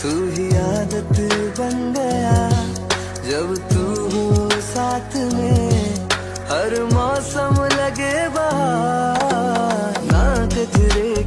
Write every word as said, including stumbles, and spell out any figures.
तू ही आदत बन गया जब तू हो साथ में, हर मौसम लगे बहार, ना कजरे